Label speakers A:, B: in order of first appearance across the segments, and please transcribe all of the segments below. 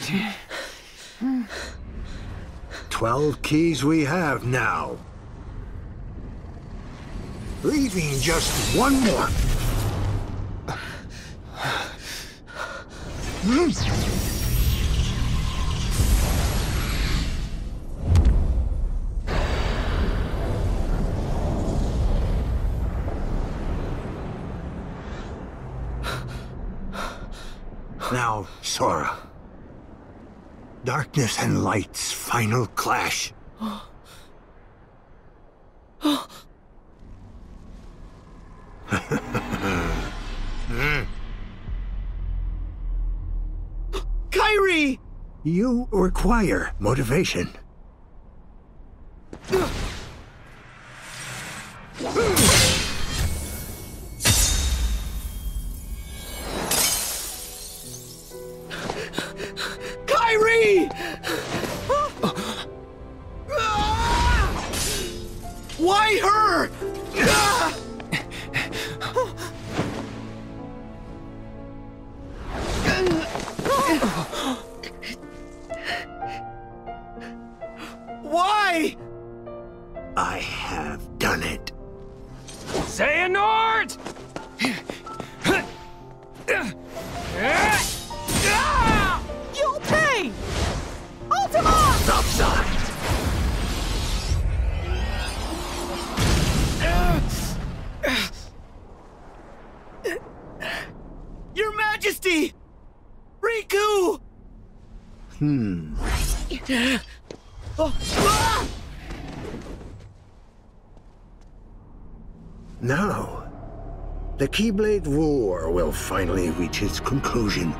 A: 12 keys we have now. Leaving just one more. Now, Sora. Darkness and light's final clash.
B: Kairi!
A: You require motivation.
B: Kairi! Why her? Why?
A: I have done it.
C: Xehanort!
D: You'll pay! Ultima!
A: Upside.
B: Your Majesty! Riku!
A: Now, the Keyblade War will finally reach its conclusion.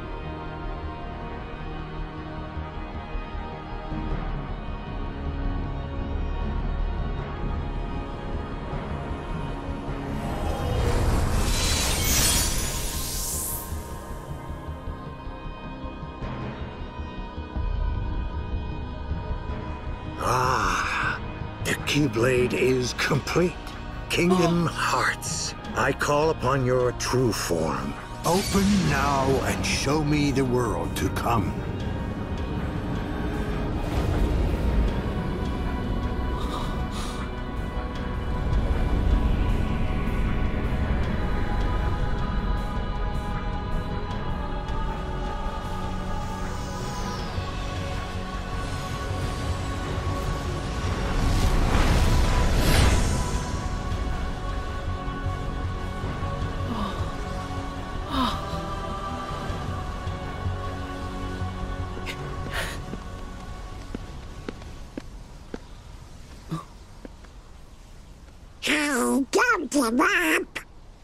A: The Keyblade is complete. Kingdom Hearts, I call upon your true form. Open now and show me the world to come.
E: Don't give up!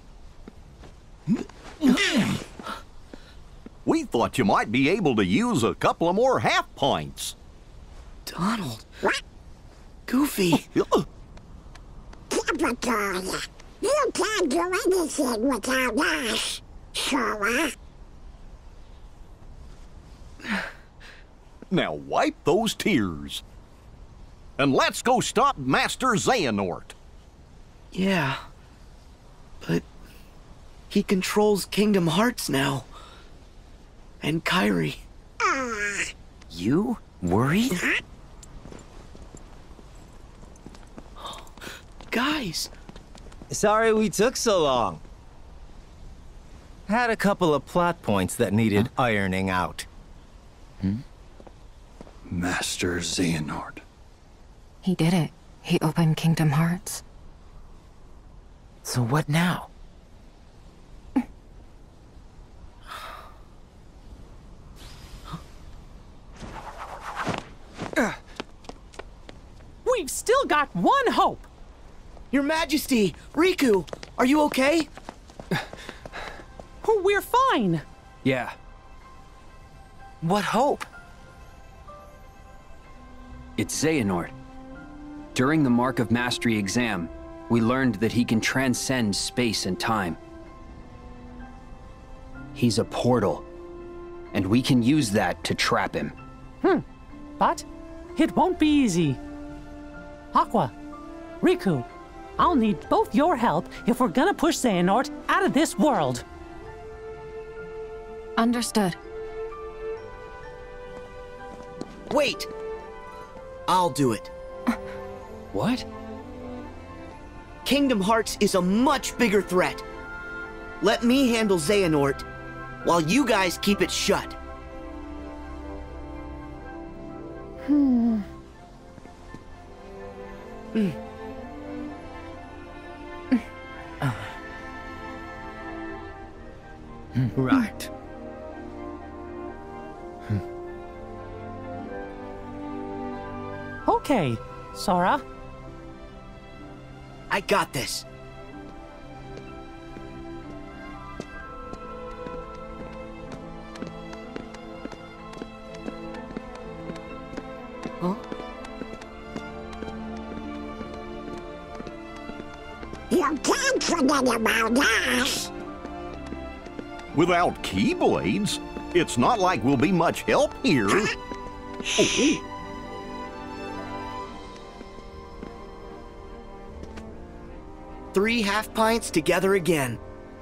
F: We thought you might be able to use a couple of more half pints.
B: Donald.
E: What?
B: Goofy.
E: Typical. You can't do anything without us, Sora.
F: Now wipe those tears. And let's go stop Master Xehanort.
B: Yeah. But he controls Kingdom Hearts now. And Kairi.
C: You worried?
B: Guys.
G: Sorry we took so long. Had a couple of plot points that needed ironing out.
H: Master Xehanort.
I: He did it. He opened Kingdom Hearts.
C: So what now?
D: We've still got one hope!
B: Your Majesty! Riku! Are you okay?
D: We're fine!
C: Yeah. What hope? It's Xehanort. During the Mark of Mastery exam, we learned that he can transcend space and time. He's a portal, and we can use that to trap him.
D: But it won't be easy. Aqua, Riku, I'll need both your help if we're gonna push Xehanort out of this world.
I: Understood.
B: Wait! I'll do it.
C: What?
B: Kingdom Hearts is a much bigger threat. Let me handle Xehanort, while you guys keep it shut.
G: Right.
D: Okay, Sora.
B: I got this. Huh?
E: You can't forget about us.
F: Without Keyblades, it's not like we'll be much help here. Oh.
B: 3 half-pints together again.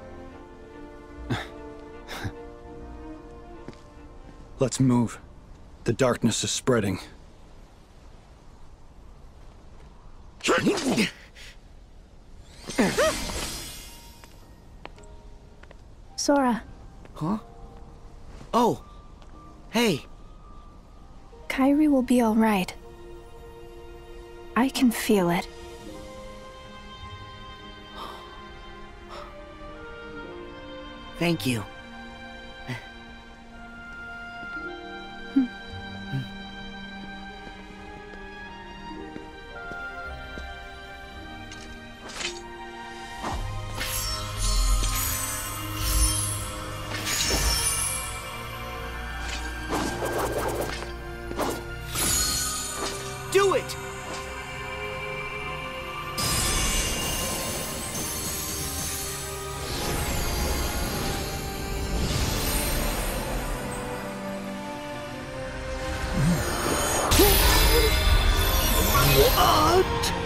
H: Let's move. The darkness is spreading.
J: Sora.
B: Huh? Oh. Hey.
J: Kairi will be all right. I can feel it.
B: Thank you. Do it!
A: What?